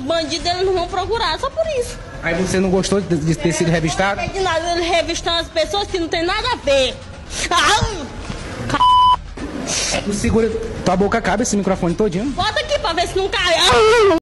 bandidos eles não vão procurar, só por isso. Aí você não gostou de ter sido revistado? Não de nada, eles revistam as pessoas que não tem nada a ver. Tu segura, tua boca cabe esse microfone todinho. Bota aqui pra ver se não cai.